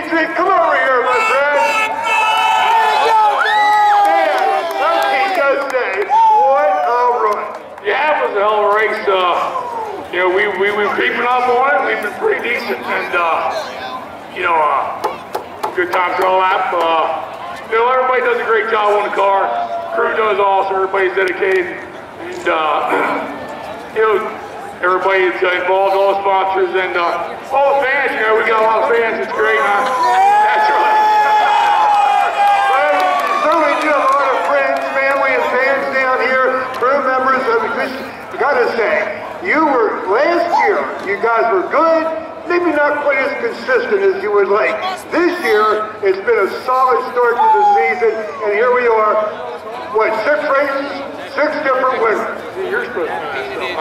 Dietrich, come over here, my friend. Man, just say, what a run. Yeah, it was a hell of a race. You know, we were creeping up on it. We've been pretty decent, and you know, good time throw lap. You know, everybody does a great job on the car. Crew does also. Everybody's dedicated, and you know, everybody that's involved, all the sponsors, and all the fans. You know, we got a lot of fans. It's great, huh? That's right. Well, certainly do have a lot of friends, family, and fans down here. Crew members. I gotta say, you were last year. You guys were good. Maybe not quite as consistent as you would like. This year, it's been a solid start to the season, and here we are. What, 6 races? 6 different winners. You're supposed to.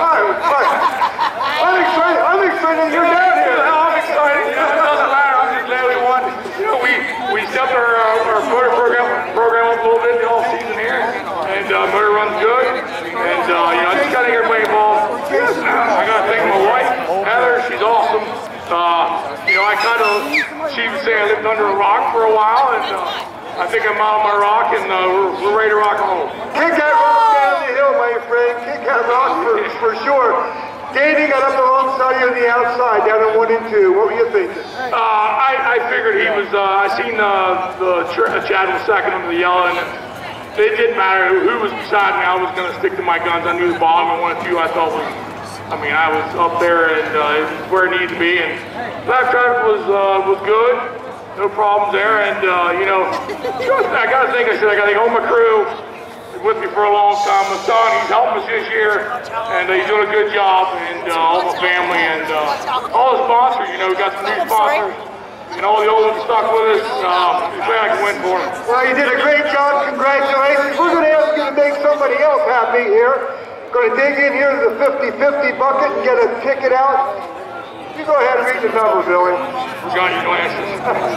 I'm excited. I'm excited you're down here. I'm excited. You know, it doesn't matter. I'm just glad we won. You know, we stepped our motor program up a little bit the whole season here, and motor runs good. And you know, I just gotta get everybody involved. I gotta thank my wife, Heather. She's awesome. You know, she was saying I lived under a rock for a while, and I think I'm out of my rock, and we're ready to rock and roll. Kick that rock down the hill, my friend. Kick that rock for sure. Danny got up alongside you on the outside, down in 1 and 2. What were you thinking? I figured he was. I seen Chad was second under the yellow, and it didn't matter who was beside me. I was going to stick to my guns. I knew the bottom and 1 and 2 I thought was. I mean, I was up there, and it was where it needed to be. And left traffic was good. No problems there, and you know, I gotta think all my crew is with me for a long time. My son, he's helping us this year, and he's doing a good job, and all my family, and all the sponsors, you know, we got some new sponsors, and all the old ones stuck with us. I'm glad I can win for them. Well, you did a great job. Congratulations. We're going to ask you to make somebody else happy here. Going to dig in here to the 50-50 bucket and get a ticket out. You go ahead and read the number, Billy. Forgot your glasses.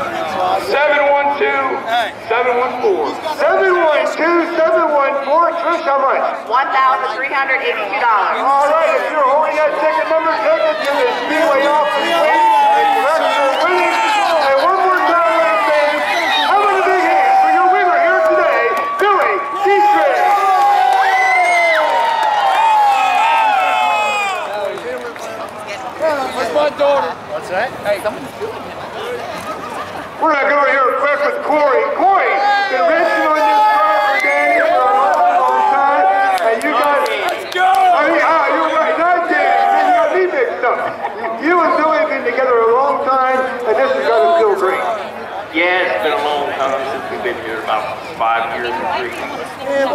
712-714. 712-714. Trish, how much? $1,382. All right, if you're holding that ticket number, take it to the Speedway office. Winning. And one more time, ladies and gentlemen, how about a big hand for your winner here today, Billy Dietrich. Where's my daughter? What's that? Hey, someone's doing it. We're going to go over here quick with Corey. Corey, been racing on this car for Danny for a long time. And you guys... Let's go! I mean, you're right. Not Danny. Man, you got me mixed up. You and Billy have been together a long time, and this is going to feel great. Yeah, it's been a long time since we've been here, about 5 years and 3 months.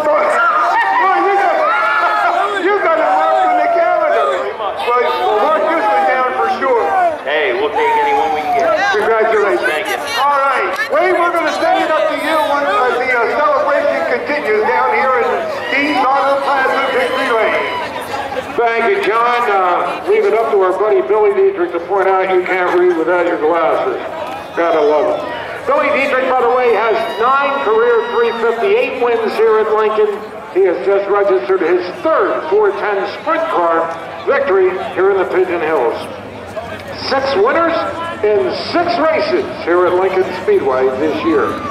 You got it marked on the calendar. Well, mark this one down for sure. Hey, we'll take anyone we can get. Congratulations. Thank you. All right. Wade, we're going to send it up to you when the celebration continues down here in Dean's Auto Plaza, Victory Lane. Thank you, John. Leave it up to our buddy Billy Dietrich to point out you can't read without your glasses. Gotta love it. Billy Dietrich, by the way, has 9 career 358 wins here at Lincoln. He has just registered his 3rd 410 sprint car victory here in the Pigeon Hills. 6 winners in 6 races here at Lincoln Speedway this year.